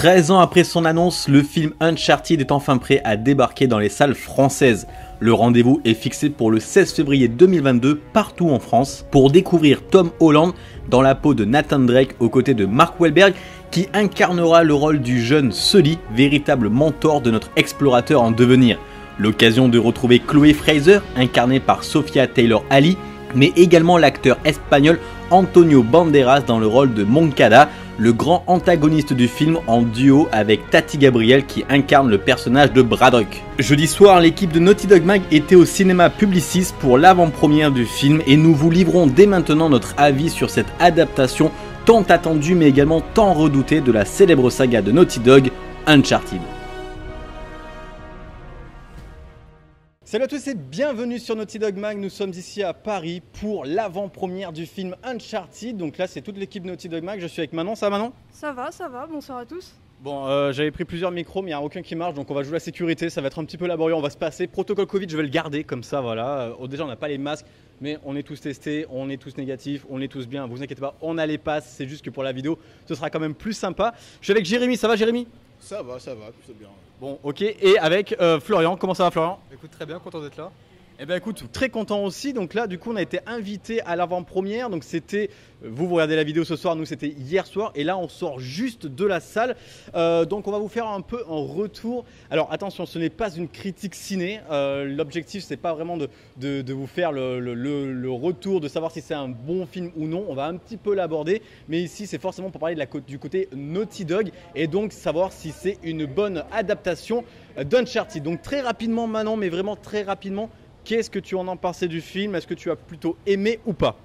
13 ans après son annonce, le film Uncharted est enfin prêt à débarquer dans les salles françaises. Le rendez-vous est fixé pour le 16 février 2022 partout en France pour découvrir Tom Holland dans la peau de Nathan Drake aux côtés de Mark Wahlberg qui incarnera le rôle du jeune Sully, véritable mentor de notre explorateur en devenir. L'occasion de retrouver Chloé Fraser, incarnée par Sophia Taylor-Ali, mais également l'acteur espagnol Antonio Banderas dans le rôle de Moncada, le grand antagoniste du film en duo avec Tati Gabriel qui incarne le personnage de Braddock. Jeudi soir, l'équipe de Naughty Dog Mag était au cinéma Publicis pour l'avant-première du film et nous vous livrons dès maintenant notre avis sur cette adaptation tant attendue mais également tant redoutée de la célèbre saga de Naughty Dog, Uncharted. Salut à tous et bienvenue sur Naughty Dog Mag, nous sommes ici à Paris pour l'avant-première du film Uncharted. Donc là c'est toute l'équipe Naughty Dog Mag, je suis avec Manon, ça va Manon? Ça va, bonsoir à tous. Bon, j'avais pris plusieurs micros mais il n'y a aucun qui marche donc on va jouer la sécurité, ça va être un petit peu laborieux, on va se passer. Protocole Covid, je vais le garder comme ça, voilà. Déjà on n'a pas les masques mais on est tous testés, on est tous négatifs, on est tous bien, vous inquiétez pas, on a les passes, c'est juste que pour la vidéo ce sera quand même plus sympa. Je suis avec Jérémy, ça va Jérémy? Ça va, plutôt bien. Bon, ok, et avec Florian, comment ça va Florian? Écoute, très bien, content d'être là. Eh ben écoute, très content aussi, donc là du coup on a été invité à l'avant-première, donc c'était, vous regardez la vidéo ce soir, nous c'était hier soir, et là on sort juste de la salle, donc on va vous faire un peu un retour. Alors attention, ce n'est pas une critique ciné, l'objectif c'est pas vraiment de vous faire le retour, de savoir si c'est un bon film ou non, on va un petit peu l'aborder, mais ici c'est forcément pour parler du côté Naughty Dog, et donc savoir si c'est une bonne adaptation d'Uncharted. Donc très rapidement Manon, mais vraiment très rapidement, qu'est-ce que tu en as pensé du film? Est-ce que tu as plutôt aimé ou pas?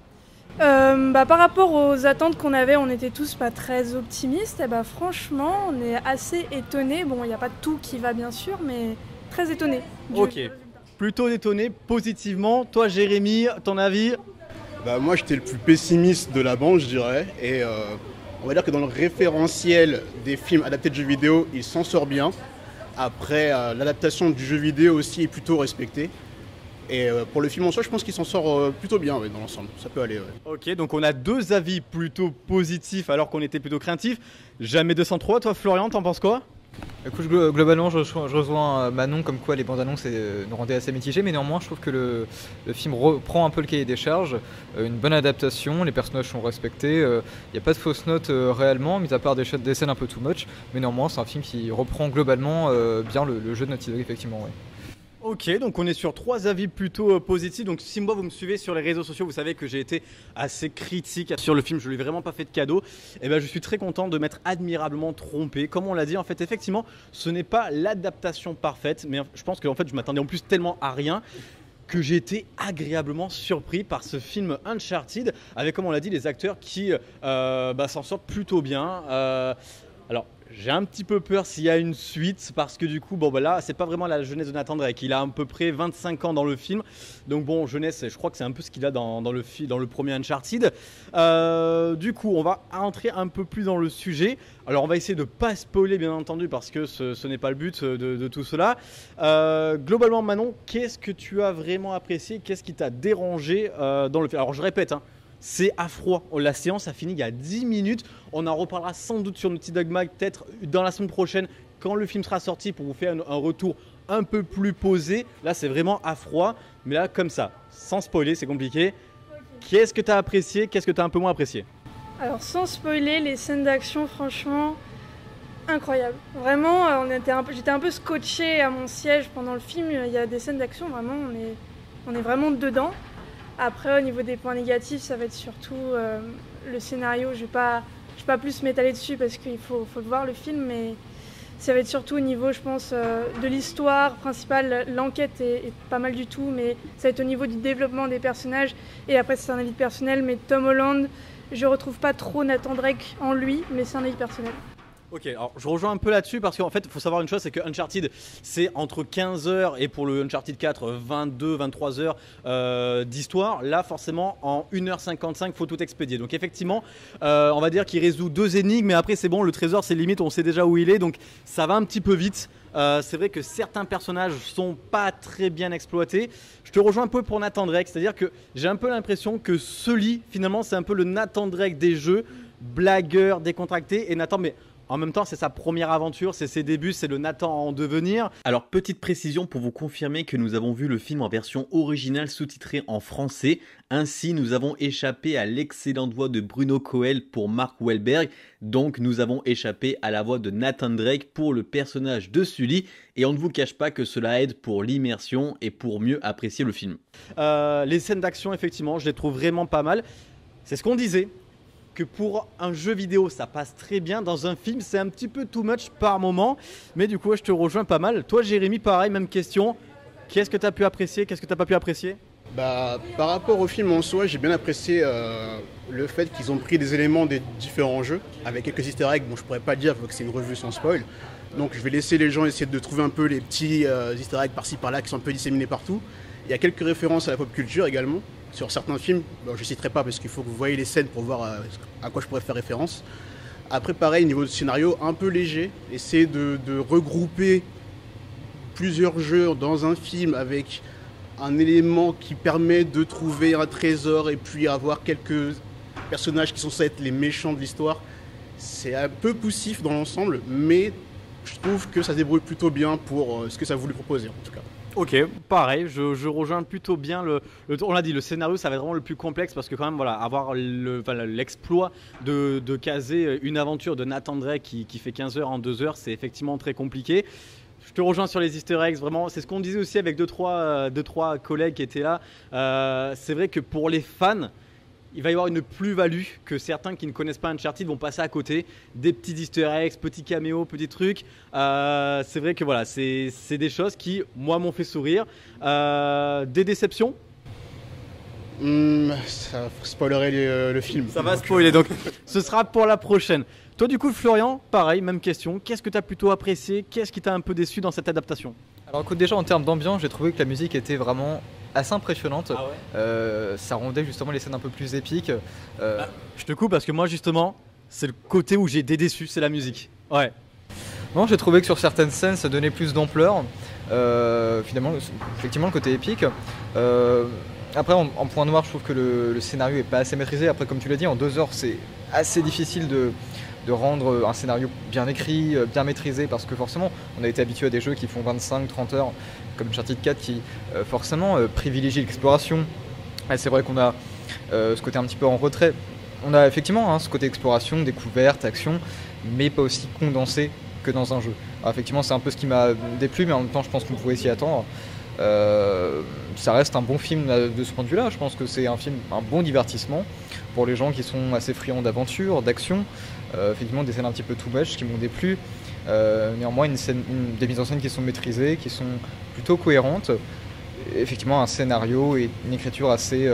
Par rapport aux attentes qu'on avait, on était tous pas très optimistes. Et franchement, on est assez étonnés. Bon, il n'y a pas tout qui va bien sûr, mais très étonnés. Ok, plutôt étonné positivement. Toi Jérémy, ton avis? Moi j'étais le plus pessimiste de la bande je dirais. Et on va dire que dans le référentiel des films adaptés de jeux vidéo, il s'en sort bien. Après, l'adaptation du jeu vidéo aussi est plutôt respectée. Et pour le film en soi, je pense qu'il s'en sort plutôt bien dans l'ensemble, ça peut aller. Ouais. Ok, donc on a deux avis plutôt positifs alors qu'on était plutôt craintifs. Jamais 203, toi Florian, t'en penses quoi? Écoute, globalement, je rejoins Manon comme quoi les bandes annonces nous rendaient assez mitigés, mais néanmoins, je trouve que le film reprend un peu le cahier des charges. Une bonne adaptation, les personnages sont respectés. Il n'y a pas de fausses notes réellement, mis à part des scènes un peu too much, mais néanmoins, c'est un film qui reprend globalement bien le jeu de Naughty Dog, effectivement. Ouais. Ok, donc on est sur trois avis plutôt positifs. Donc si moi vous me suivez sur les réseaux sociaux, vous savez que j'ai été assez critique sur le film, je lui ai vraiment pas fait de cadeau. Et je suis très content de m'être admirablement trompé. Comme on l'a dit, en fait, effectivement, ce n'est pas l'adaptation parfaite, mais je pense qu'en fait, je m'attendais en plus tellement à rien que j'ai été agréablement surpris par ce film Uncharted, avec, comme on l'a dit, les acteurs qui s'en sortent plutôt bien. Alors, j'ai un petit peu peur s'il y a une suite parce que du coup, là, c'est pas vraiment la jeunesse de Nathan Drake. Il a à peu près 25 ans dans le film. Donc bon, jeunesse, je crois que c'est un peu ce qu'il a dans le premier Uncharted. Du coup, on va entrer un peu plus dans le sujet. Alors, on va essayer de pas spoiler, bien entendu, parce que ce n'est pas le but de tout cela. Globalement, Manon, qu'est-ce que tu as vraiment apprécié? Qu'est-ce qui t'a dérangé dans le film? Alors, je répète, c'est à froid. La séance a fini il y a 10 minutes. On en reparlera sans doute sur Naughty Dog Mag, peut-être dans la semaine prochaine, quand le film sera sorti, pour vous faire un retour un peu plus posé. Là, c'est vraiment à froid. Mais là, comme ça, sans spoiler, c'est compliqué. Okay. Qu'est-ce que tu as apprécié? Qu'est-ce que tu as un peu moins apprécié? Alors, sans spoiler, les scènes d'action, franchement, incroyable. Vraiment, j'étais un peu scotché à mon siège pendant le film. Il y a des scènes d'action, vraiment, on est vraiment dedans. Après, au niveau des points négatifs, ça va être surtout le scénario. Je vais pas plus m'étaler dessus parce qu'il faut le voir le film, mais ça va être surtout au niveau, je pense, de l'histoire principale. L'enquête est pas mal du tout, mais ça va être au niveau du développement des personnages. Et après, c'est un avis personnel, mais Tom Holland, je retrouve pas trop Nathan Drake en lui, mais c'est un avis personnel. Ok, alors je rejoins un peu là-dessus parce qu'en fait, il faut savoir une chose, c'est que Uncharted, c'est entre 15 heures et pour le Uncharted 4, 22-23 heures d'histoire. Là, forcément, en 1h55, il faut tout expédier. Donc effectivement, on va dire qu'il résout deux énigmes, mais après, c'est bon, le trésor, c'est limite, on sait déjà où il est, donc ça va un petit peu vite. C'est vrai que certains personnages sont pas très bien exploités. Je te rejoins un peu pour Nathan Drake, c'est-à-dire que j'ai un peu l'impression que Sully, finalement, c'est un peu le Nathan Drake des jeux, blagueur, décontracté, et Nathan, mais En même temps, c'est sa première aventure, c'est ses débuts, c'est le Nathan en devenir. Alors, petite précision pour vous confirmer que nous avons vu le film en version originale sous-titrée en français. Ainsi, nous avons échappé à l'excellente voix de Bruno Coel pour Mark Wahlberg. Donc, nous avons échappé à la voix de Nathan Drake pour le personnage de Sully. Et on ne vous cache pas que cela aide pour l'immersion et pour mieux apprécier le film. Les scènes d'action, effectivement, je les trouve vraiment pas mal. C'est ce qu'on disait. Que pour un jeu vidéo ça passe très bien, dans un film c'est un petit peu too much par moment, mais du coup je te rejoins pas mal. Toi Jérémy, pareil, même question, qu'est-ce que tu as pu apprécier, qu'est-ce que tu n'as pas pu apprécier? Bah, par rapport au film en soi, j'ai bien apprécié le fait qu'ils ont pris des éléments des différents jeux, avec quelques easter eggs, bon je pourrais pas dire vu que c'est une revue sans spoil, donc je vais laisser les gens essayer de trouver un peu les petits easter eggs par-ci par-là qui sont un peu disséminés partout. Il y a quelques références à la pop culture également. Sur certains films, bon, je ne citerai pas parce qu'il faut que vous voyez les scènes pour voir à quoi je pourrais faire référence. Après, pareil, niveau de scénario, un peu léger. Essayer de regrouper plusieurs jeux dans un film avec un élément qui permet de trouver un trésor et puis avoir quelques personnages qui sont censés être les méchants de l'histoire. C'est un peu poussif dans l'ensemble, mais je trouve que ça se débrouille plutôt bien pour ce que ça a voulu proposer en tout cas. Ok, pareil, je rejoins plutôt bien on l'a dit, le scénario ça va être vraiment le plus complexe parce que quand même voilà, avoir l'exploit de caser une aventure de Nathan Drake qui fait 15 heures en 2 heures, c'est effectivement très compliqué. Je te rejoins sur les easter eggs, vraiment, c'est ce qu'on disait aussi avec deux trois collègues qui étaient là. C'est vrai que pour les fans, il va y avoir une plus-value que certains qui ne connaissent pas Uncharted vont passer à côté. Des petits easter eggs, petits caméos, petits trucs. C'est vrai que voilà, c'est des choses qui, moi, m'ont fait sourire. Des déceptions? Ça spoilerait le film. Ça va spoiler, donc ce sera pour la prochaine. Toi, du coup, Florian, pareil, même question. Qu'est-ce que tu as plutôt apprécié? Qu'est-ce qui t'a un peu déçu dans cette adaptation? Alors écoute, déjà en termes d'ambiance, j'ai trouvé que la musique était vraiment assez impressionnante. Ah ouais. Ça rendait justement les scènes un peu plus épiques. Je te coupe parce que moi, justement, c'est le côté où j'ai été déçu, c'est la musique. Ouais. Non, j'ai trouvé que sur certaines scènes, ça donnait plus d'ampleur. Finalement, effectivement, le côté épique. Après, en point noir, je trouve que le scénario est pas assez maîtrisé. Après, comme tu l'as dit, en 2 heures, c'est assez difficile de rendre un scénario bien écrit, bien maîtrisé, parce que forcément, on a été habitué à des jeux qui font 25-30 heures, comme Uncharted 4, qui forcément privilégie l'exploration. Et c'est vrai qu'on a ce côté un petit peu en retrait. On a effectivement ce côté exploration, découverte, action, mais pas aussi condensé que dans un jeu. Alors effectivement, c'est un peu ce qui m'a déplu, mais en même temps, je pense qu'on pouvait s'y attendre. Ça reste un bon film de ce point de vue-là. Je pense que c'est un bon divertissement pour les gens qui sont assez friands d'aventure, d'action. Effectivement, des scènes un petit peu too much qui m'ont déplu. Néanmoins, des mises en scène qui sont maîtrisées, qui sont plutôt cohérentes. Effectivement, un scénario et une écriture assez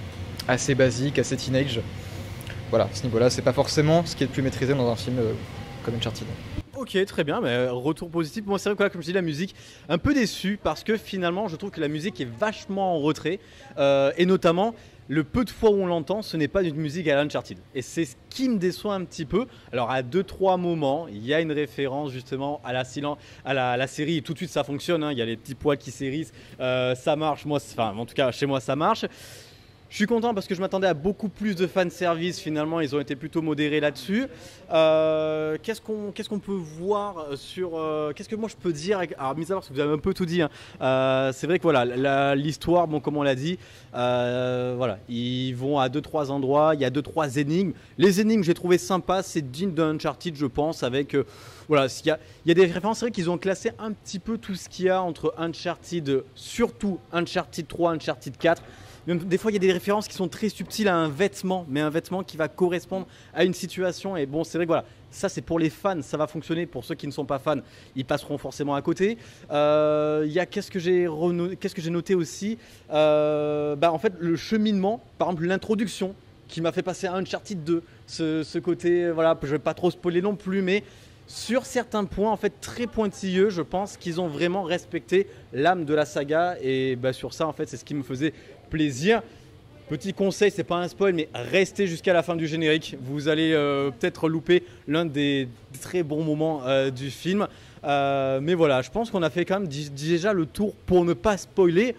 basique, assez teenage. Voilà, à ce niveau-là, c'est pas forcément ce qui est le plus maîtrisé dans un film comme Uncharted. Ok, très bien, mais retour positif. Moi, c'est vrai que comme je dis, la musique, un peu déçu parce que finalement, je trouve que la musique est vachement en retrait. Et notamment, le peu de fois où on l'entend, ce n'est pas une musique à l'Uncharted. Et c'est ce qui me déçoit un petit peu. Alors, à 2-3 moments, il y a une référence justement à la série. Et tout de suite, ça fonctionne. Hein. Il y a les petits poils qui s'hérissent. Ça marche. En tout cas, chez moi, ça marche. Je suis content parce que je m'attendais à beaucoup plus de fanservice. Finalement, ils ont été plutôt modérés là-dessus. Qu'est-ce qu'on peut voir sur... qu'est-ce que moi je peux dire alors, mis à part parce que vous avez un peu tout dit. Hein. C'est vrai que voilà, l'histoire, bon, comme on l'a dit, voilà, ils vont à 2-3 endroits. Il y a 2-3 énigmes. Les énigmes, j'ai trouvé sympa. C'est digne d'un Uncharted, je pense, avec... voilà, il y a des références, c'est vrai qu'ils ont classé un petit peu tout ce qu'il y a entre Uncharted, surtout Uncharted 3, Uncharted 4. Même des fois, il y a des références qui sont très subtiles à un vêtement, mais un vêtement qui va correspondre à une situation. Et bon, c'est vrai que voilà, ça c'est pour les fans, ça va fonctionner. Pour ceux qui ne sont pas fans, ils passeront forcément à côté. Qu'est-ce que j'ai noté aussi en fait, le cheminement, par exemple l'introduction, qui m'a fait passer à Uncharted 2. Ce côté, voilà, je ne vais pas trop spoiler non plus, mais... Sur certains points, en fait, très pointilleux, je pense qu'ils ont vraiment respecté l'âme de la saga. Et sur ça, en fait, c'est ce qui me faisait plaisir. Petit conseil, c'est pas un spoil, mais restez jusqu'à la fin du générique. Vous allez peut-être louper l'un des très bons moments du film. Mais voilà, je pense qu'on a fait quand même déjà le tour pour ne pas spoiler.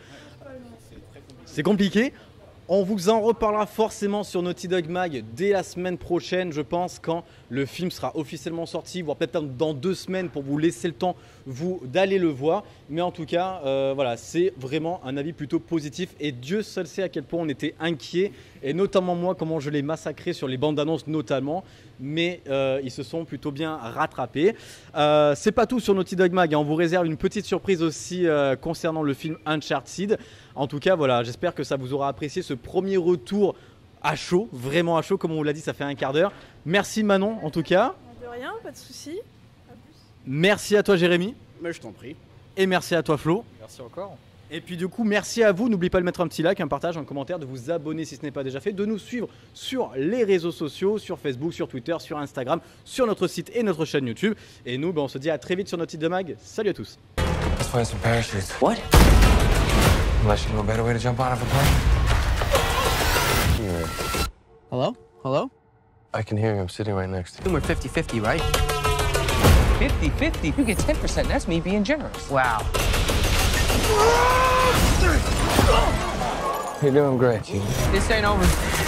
C'est compliqué. On vous en reparlera forcément sur Naughty Dog Mag dès la semaine prochaine, je pense, quand Le film sera officiellement sorti, voire peut-être dans 2 semaines pour vous laisser le temps vous d'aller le voir. Mais en tout cas, voilà, c'est vraiment un avis plutôt positif. Et Dieu seul sait à quel point on était inquiets. Et notamment moi, comment je l'ai massacré sur les bandes annonces notamment. Mais ils se sont plutôt bien rattrapés. C'est pas tout sur Naughty Dog Mag, hein. On vous réserve une petite surprise aussi concernant le film Uncharted. En tout cas, voilà, j'espère que ça vous aura apprécié ce premier retour à chaud, vraiment à chaud, comme on vous l'a dit, ça fait un quart d'heure. Merci Manon, en tout cas. De rien, pas de soucis. À plus. Merci à toi Jérémy. Mais je t'en prie. Et merci à toi Flo. Merci encore. Et puis du coup, merci à vous. N'oubliez pas de mettre un petit like, un partage, un commentaire, de vous abonner si ce n'est pas déjà fait, de nous suivre sur les réseaux sociaux, sur Facebook, sur Twitter, sur Instagram, sur notre site et notre chaîne YouTube. Et nous, on se dit à très vite sur Naughty Dog Mag. Salut à tous. Let's find some parachutes. What? Unless you know a better way to jump out of a plane. Hello? Hello? I can hear you. I'm sitting right next to you. We're 50-50, right? 50-50? You get 10%. That's me being generous. Wow. You're doing great, Gene. This ain't over.